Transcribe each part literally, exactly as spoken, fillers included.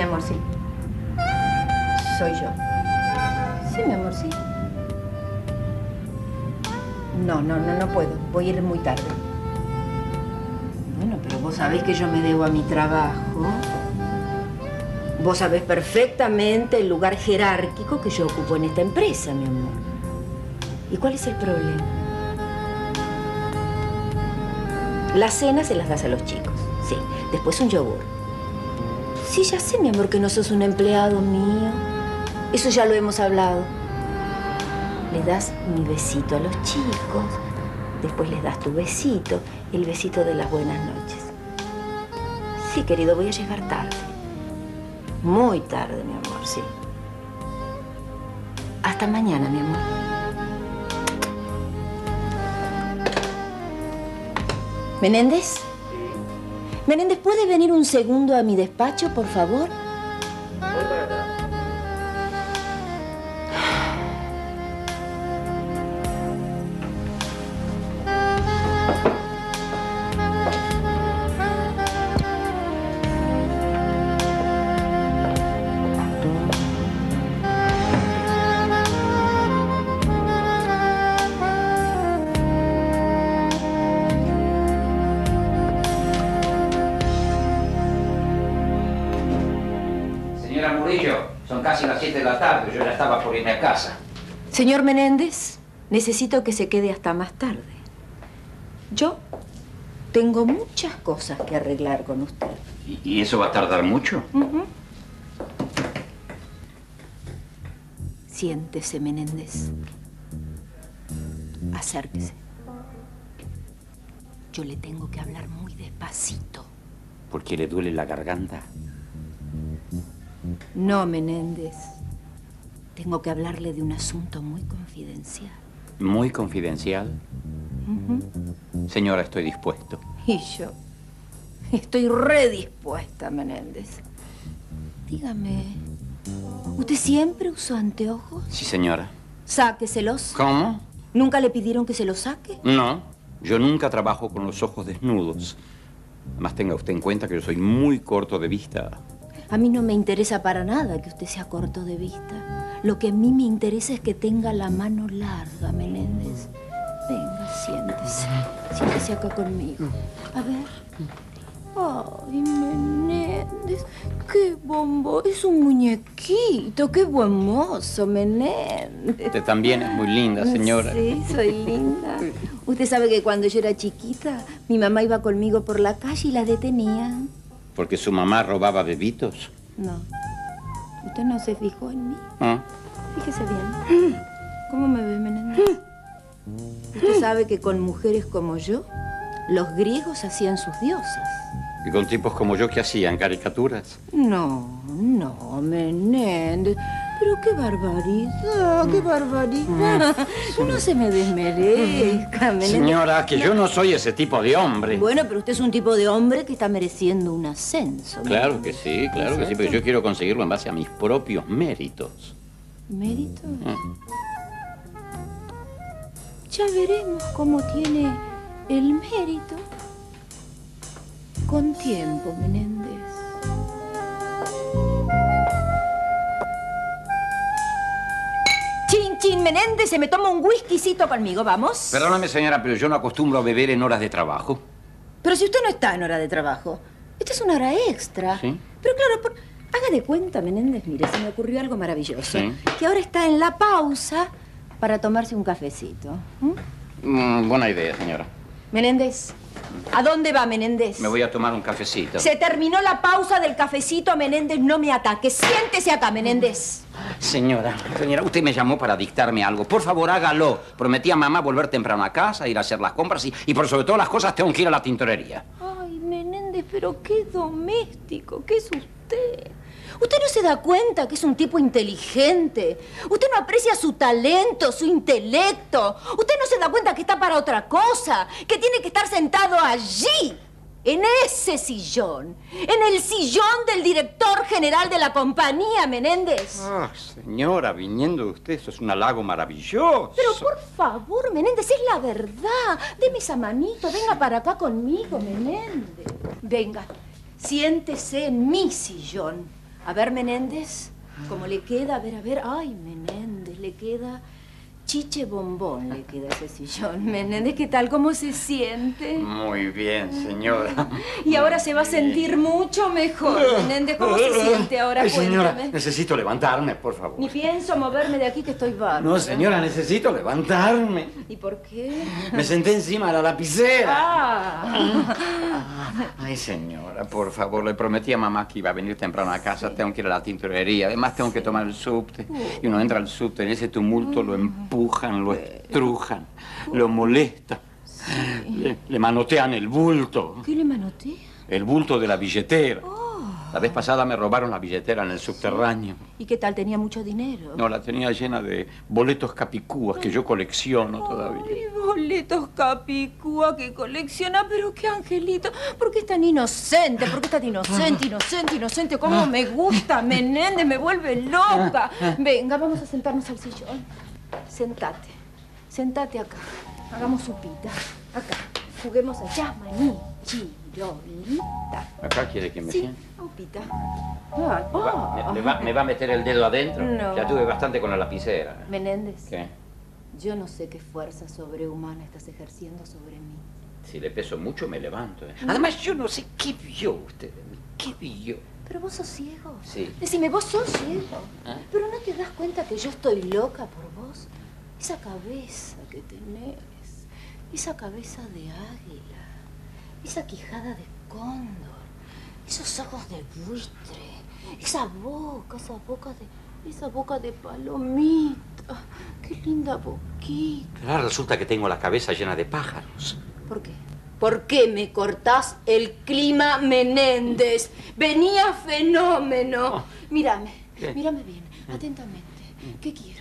amor, sí. Soy yo. Sí, mi amor, sí. No, no, no, no puedo. Voy a ir muy tarde. Bueno, pero vos sabés que yo me debo a mi trabajo. Vos sabés perfectamente el lugar jerárquico que yo ocupo en esta empresa, mi amor. ¿Y cuál es el problema? Las cenas se las das a los chicos, sí. Después un yogur. Sí, ya sé, mi amor, que no sos un empleado mío. Eso ya lo hemos hablado. Le das mi besito a los chicos. Después les das tu besito. El besito de las buenas noches. Sí, querido, voy a llegar tarde. Muy tarde, mi amor, sí. Hasta mañana, mi amor. ¿Menéndez? Menéndez, ¿puede venir un segundo a mi despacho, por favor? Voy para atrás. Son casi las siete de la tarde, yo ya estaba por irme a casa. Señor Menéndez, necesito que se quede hasta más tarde. Yo tengo muchas cosas que arreglar con usted. ¿Y, y eso va a tardar mucho? Uh-huh. Siéntese, Menéndez. Acérquese. Yo le tengo que hablar muy despacito. ¿Por qué le duele la garganta? No, Menéndez. Tengo que hablarle de un asunto muy confidencial. ¿Muy confidencial? Uh-huh. Señora, estoy dispuesto. Y yo estoy redispuesta, Menéndez. Dígame, ¿usted siempre usó anteojos? Sí, señora. Sáqueselos. ¿Cómo? ¿Nunca le pidieron que se los saque? No, yo nunca trabajo con los ojos desnudos. Además, tenga usted en cuenta que yo soy muy corto de vista. A mí no me interesa para nada que usted sea corto de vista. Lo que a mí me interesa es que tenga la mano larga, Menéndez. Venga, siéntese. Siéntese acá conmigo. A ver. Ay, Menéndez. Qué bombo. Es un muñequito. Qué buen mozo, Menéndez. Usted también es muy linda, señora. Sí, soy linda. Usted sabe que cuando yo era chiquita, mi mamá iba conmigo por la calle y la detenían. ¿Porque su mamá robaba bebitos? No. ¿Usted no se fijó en mí? ¿Ah? Fíjese bien. ¿Cómo me ve, Menéndez? Usted sabe que con mujeres como yo, los griegos hacían sus diosas. ¿Y con tipos como yo qué hacían? ¿Caricaturas? No, no, Menéndez. Pero qué barbaridad, qué barbaridad. No se me desmerezca, Menéndez. Señora, que yo no soy ese tipo de hombre. Bueno, pero usted es un tipo de hombre que está mereciendo un ascenso. Claro que sí, claro que sí, pero yo quiero conseguirlo en base a mis propios méritos. ¿Méritos? Ya veremos cómo tiene el mérito con tiempo, Menéndez. Chin, chin, Menéndez, se me toma un whiskycito conmigo, ¿vamos? Perdóname, señora, pero yo no acostumbro a beber en horas de trabajo. Pero si usted no está en hora de trabajo, esta es una hora extra. ¿Sí? Pero claro, por... haga de cuenta, Menéndez, mire, se me ocurrió algo maravilloso. ¿Sí? Que ahora está en la pausa para tomarse un cafecito. ¿Mm? Mm, buena idea, señora. Menéndez, ¿a dónde va, Menéndez? Me voy a tomar un cafecito. Se terminó la pausa del cafecito, Menéndez, no me ataque. Siéntese acá, Menéndez. Señora, señora, usted me llamó para dictarme algo. Por favor, hágalo. Prometí a mamá volver temprano a casa, ir a hacer las compras y, y por sobre todas las cosas tengo que ir a la tintorería. Ay, Menéndez, pero qué doméstico, ¿qué es usted? ¿Usted no se da cuenta que es un tipo inteligente? ¿Usted no aprecia su talento, su intelecto? ¿Usted no se da cuenta que está para otra cosa? Que tiene que estar sentado allí, en ese sillón, en el sillón del director general de la compañía, Menéndez. Ah, señora, viniendo de usted, eso es un halago maravilloso. Pero por favor, Menéndez, es la verdad. Deme esa manito, venga para acá conmigo, Menéndez. Venga, siéntese en mi sillón. A ver, Menéndez, ¿cómo le queda? A ver, a ver. Ay, Menéndez, le queda... Chiche bombón le queda ese sillón. Menéndez, ¿qué tal? ¿Cómo se siente? Muy bien, señora. Y ahora se va a sentir mucho mejor. Menéndez, ¿cómo se siente ahora? Ay, señora, Cuéntame. necesito levantarme, por favor. Ni pienso moverme de aquí, que estoy bárbara. No, señora, necesito levantarme. ¿Y por qué? Me senté encima de la lapicera. Ah. Ay, señora, por favor, le prometí a mamá que iba a venir temprano a casa. Tengo que ir a la tintorería. Además, tengo que tomar el subte. Y uno entra al subte, en ese tumulto lo empujan, lo estrujan, lo molestan. Le, le manotean el bulto. ¿Qué le manotea? El bulto de la billetera. La vez pasada me robaron la billetera en el subterráneo. ¿Y qué tal? ¿Tenía mucho dinero? No, la tenía llena de boletos capicúas que yo colecciono todavía. Ay, boletos capicúa que colecciona, pero qué angelito. ¿Por qué es tan inocente? ¿Por qué es tan inocente, inocente, inocente? ¿Cómo me gusta, Menéndez? Me vuelve loca. Venga, vamos a sentarnos al sillón. Sentate. Sentate acá. Hagamos sopita. Acá. Juguemos allá, maní. Chirolita. ¿Acá quiere que me Sí, siente? sopita. ¿Me va, me- me va- me va a meter el dedo adentro? No. Ya tuve bastante con la lapicera. Menéndez. ¿Qué? Yo no sé qué fuerza sobrehumana estás ejerciendo sobre mí. Si le peso mucho, me levanto. ¿eh? Además, yo no sé qué vio usted de mí. ¿Qué vio? Pero vos sos ciego. Sí. Decime, vos sos ciego. ¿Ah? Pero ¿no te das cuenta que yo estoy loca por vos? Esa cabeza que tenés, esa cabeza de águila, esa quijada de cóndor, esos ojos de buitre, esa boca, esa boca de, esa boca de palomita. Qué linda boquita. Ahora resulta que tengo la cabeza llena de pájaros. ¿Por qué? ¿Por qué me cortás el clima, Menéndez? Venía fenómeno. Oh. Mírame, ¿Qué? mírame bien, atentamente. ¿Qué quiero?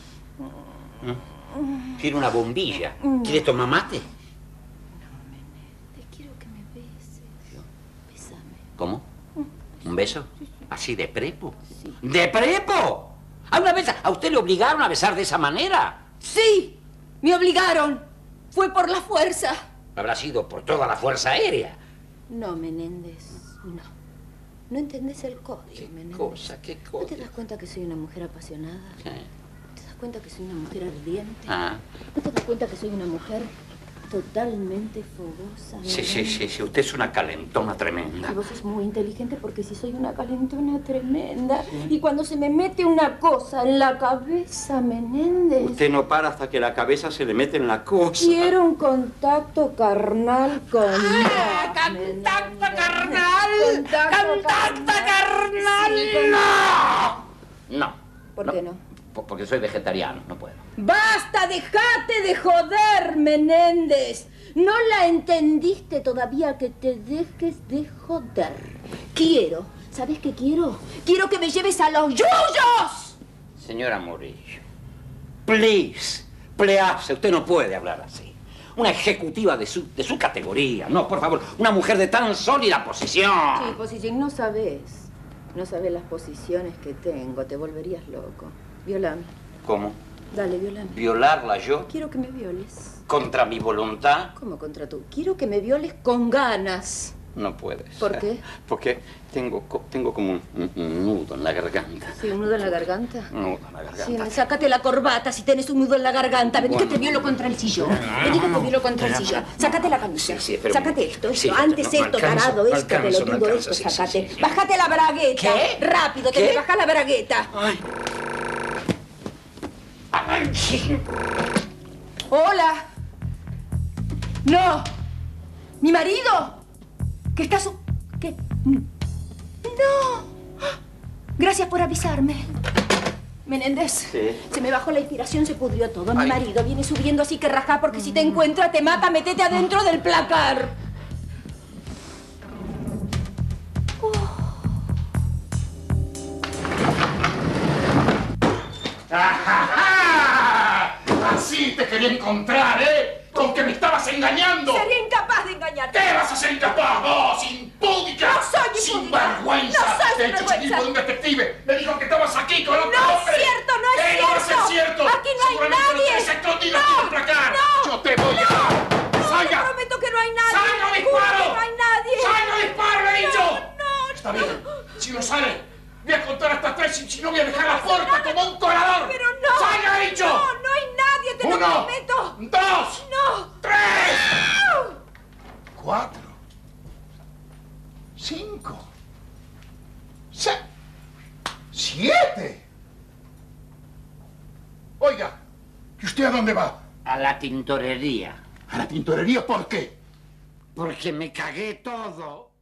Quiere una bombilla. ¿Quiere tomar mate? No, Menéndez, quiero que me beses. Bésame. ¿Cómo? ¿Un beso? ¿Así de prepo? Sí. ¿De prepo? ¿A una vez a usted le obligaron a besar de esa manera? ¡Sí! Me obligaron. Fue por la fuerza. Habrá sido por toda la fuerza aérea. No, Menéndez, no. No entendés el código, ¿Qué Menéndez. cosa? ¿Qué ¿No cosa? te das cuenta que soy una mujer apasionada? ¿Qué? ¿No te das cuenta que soy una mujer ardiente? Ah. ¿No te das cuenta que soy una mujer totalmente fogosa? Sí, sí, sí, sí. Usted es una calentona tremenda. Y vos sos muy inteligente porque si soy una calentona tremenda. Y cuando se me mete una cosa en la cabeza, Menéndez... Usted no para hasta que la cabeza se le mete en la cosa. Quiero un contacto carnal con... ¡Ah! vos, ¡Contacto Menéndez. carnal! Contacto ¡Contacto carnal! carnal! Sí, con- ¡No! No. ¿Por qué no? Por- Porque soy vegetariano, no puedo. ¡Basta! ¡Dejate de joder, Menéndez! No la entendiste todavía, que te dejes de joder. Quiero, ¿sabes qué quiero? Quiero que me lleves a los yuyos. Señora Morillo, please, please, usted no puede hablar así. Una ejecutiva de su, de su categoría. No, por favor, una mujer de tan sólida posición. Sí, posición, no sabes. No sabes las posiciones que tengo. Te volverías loco. Violame. ¿Cómo? Dale, violame. ¿Violarla yo? Quiero que me violes. ¿Contra mi voluntad? ¿Cómo contra tú? Quiero que me violes con ganas. No puedes. ¿Por qué? Porque tengo, co- tengo como un, un- un nudo en la garganta. ¿Sí, un nudo en la garganta? Un nudo en la garganta. Sí, sácate la corbata si tenés un nudo en la garganta. Vení Bueno. que te violo contra el sillón. Vení que te violo contra el sillón. Sácate la camisa. Sí, sí, espera un Sácate momento. esto, esto. Sí, Antes no, no esto, alcanzo, tarado, no esto, alcanzo, no pelotudo, alcanzo, esto, sí, sí, sácate. sí, sí. Bájate la bragueta. ¿Qué? Rápido, que ¿Qué? te baja la bragueta. Ay. Ay. Hola. No. ¿Mi marido? ¿Qué está su... ¿Qué? No. Gracias por avisarme. Menéndez, Sí. se me bajó la inspiración, se pudrió todo. Mi Ay. marido viene subiendo así que rajá porque si te encuentra te mata, metete adentro del placar. Así te quería encontrar, ¿eh? Con que me estabas engañando. Sería incapaz de engañarte. ¿Qué vas a ser incapaz vos, impúdica? No soy impúdica. Sinvergüenza. No soy De hecho, sinvergüenza. chiquillo de un detective me dijo que estabas aquí con otro No es hombre. cierto, no es ¿Qué no va a ser cierto. cierto? Aquí no hay Seguramente nadie. lo tienes escondido aquí en el placar. no, Yo te voy a... No, ¡Salga! te prometo que no hay nadie. ¡Salga, Juro disparo! que no hay nadie. ¡Salga, disparo, le he dicho! No, Está bien. Si no sale, Voy a contar hasta tres y si no voy a dejar la puerta como un colador. Pero no. ¡Salga, he dicho! No, no hay nadie, te Uno, lo prometo. dos, No. tres, No. cuatro, cinco, seis, siete. Oiga, ¿y usted a dónde va? A la tintorería. ¿A la tintorería por qué? Porque me cagué todo.